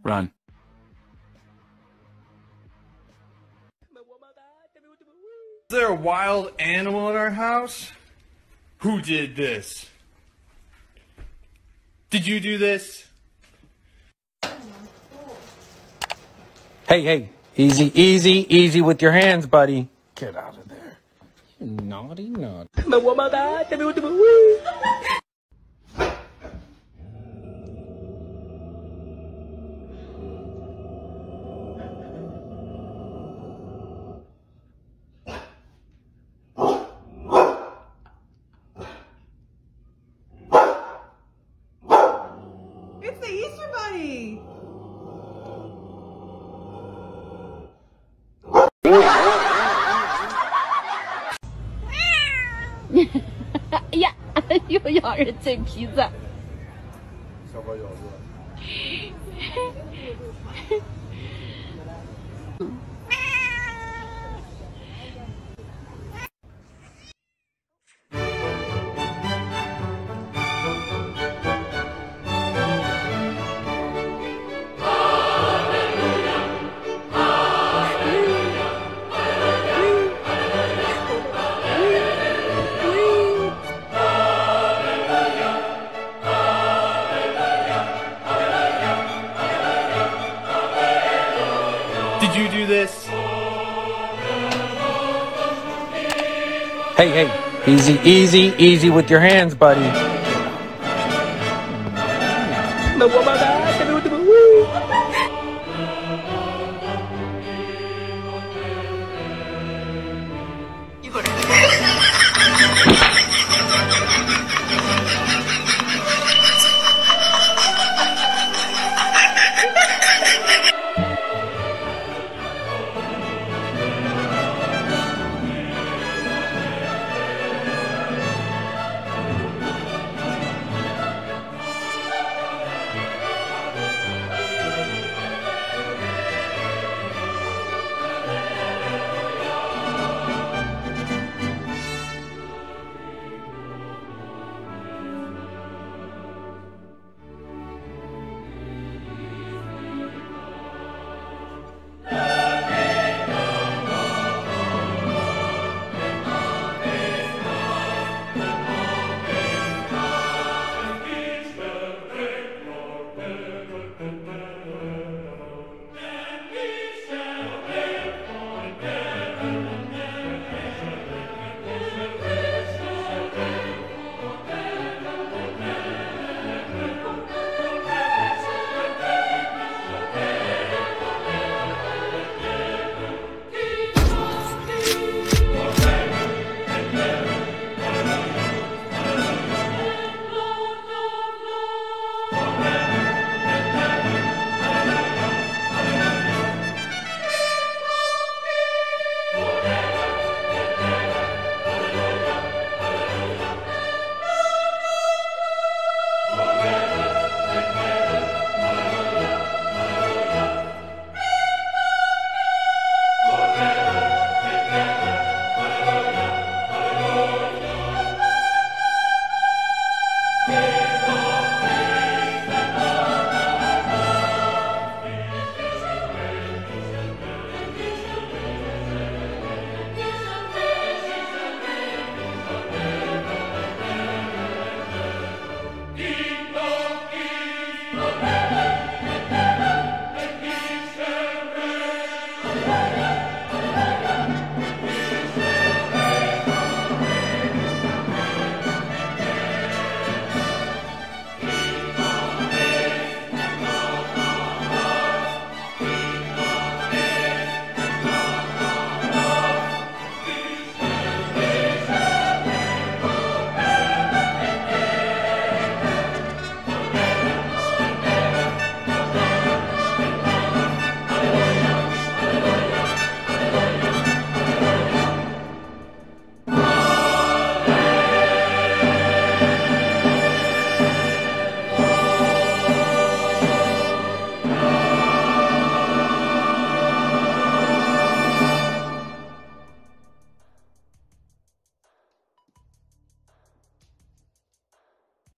Run. Is there a wild animal in our house? Who did this? Did you do this? Hey, easy with your hands, buddy. Get out of there. You naughty. It's the Easter Bunny! 呀，又咬人嘴皮子。 小狗咬住了。Did you do this? Hey, easy with your hands, buddy. Mà